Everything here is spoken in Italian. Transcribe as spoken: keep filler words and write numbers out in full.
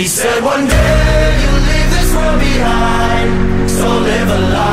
He said one day you'll leave this world behind, so live a life